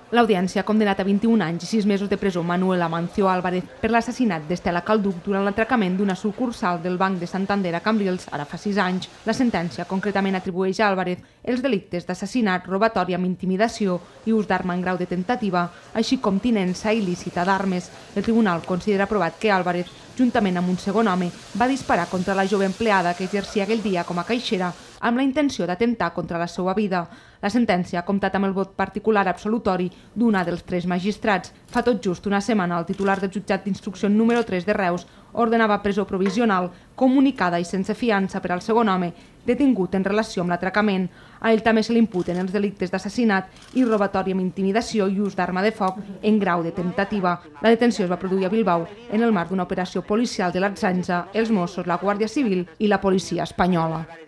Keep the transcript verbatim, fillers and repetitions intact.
L'audiència ha condemnat a vint-i-un anys i sis mesos de presó Manuel Amancio Álvarez per l'assassinat d'Estela Calduch durant l'atracament d'una sucursal del Banc de Santander a Cambrils, ara fa sis anys. La sentència concretament atribueix a Álvarez els delictes d'assassinat, robatori amb intimidació i ús d'arma en grau de tentativa, així com tinença il·lícita d'armes. El tribunal considera provat que Álvarez, juntament amb un segon home, va disparar contra la jove empleada que exercia aquell dia com a caixera amb la intenció d'atemptar contra la seva vida. La sentència ha comptat amb el vot particular absolutori d'una dels tres magistrats. Fa tot just una setmana el titular del jutjat d'instrucció número tres de Reus ordenava presó provisional, comunicada i sense fiança per al segon home, detingut en relació amb l'atracament. A ell també se li imputen els delictes d'assassinat i robatori amb intimidació i ús d'arma de foc en grau de temptativa. La detenció es va produir a Bilbao en el marc d'una operació policial de l'Ertzaintza, els Mossos, la Guàrdia Civil i la policia espanyola.